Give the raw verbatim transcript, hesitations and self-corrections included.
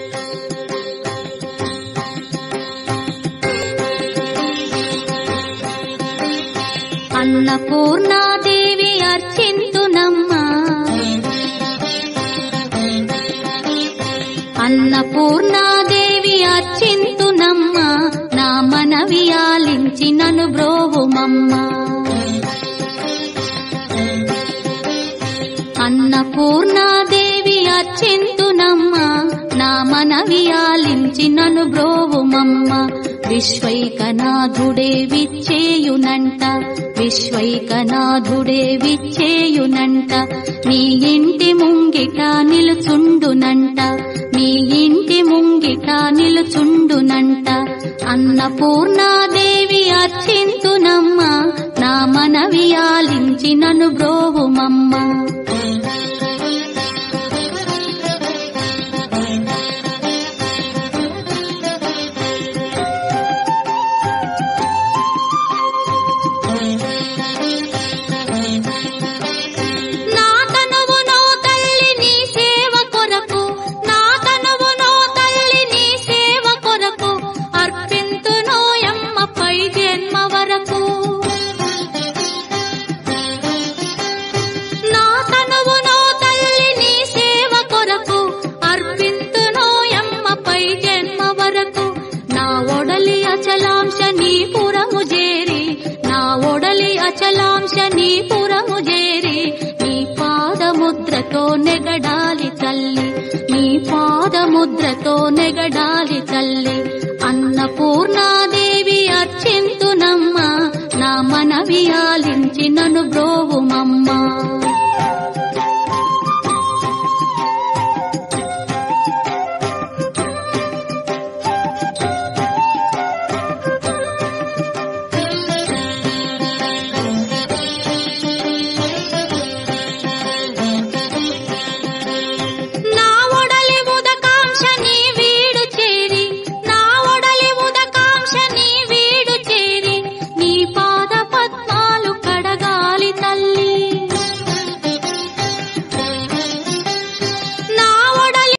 అన్నపూర్ణాదేవి అర్చింతునమ్మా, అన్నపూర్ణాదేవి అర్చింతునమ్మా, నా మనవి ఆలించి నన్ను బ్రోవుమమ్మా. అన్నపూర్ణాదేవి అర్చింతునమ్మా, నా మనవి ఆలించి నన్ను బ్రోవుమమ్మా. విశ్వైకనాథుడే విచ్చేయునంట, విశ్వైకనాథుడే విచ్చేయునంట, నీ ఇంటి ముంగిట నిలుచుండునంట, నీ ఇంటి ముంగిట నిలుచుండునంట. అన్నపూర్ణాదేవి అర్చింతునమ్మా, నా మనవి ఆలించి నన్ను బ్రోవుమమ్మా. అచలాంశ నీ పురము చేరి, నా ఒడలి అచలాంశ నీ పురము చేరి, నీ పాదముద్రతో నెగడాలి తల్లి, నీ పాదముద్రతో నెగడాలి తల్లి. అన్నపూర్ణాదేవి అర్చింతునమ్మా, నా మనవి ఆలించి నన్ను బ్రోవుమమ్మా.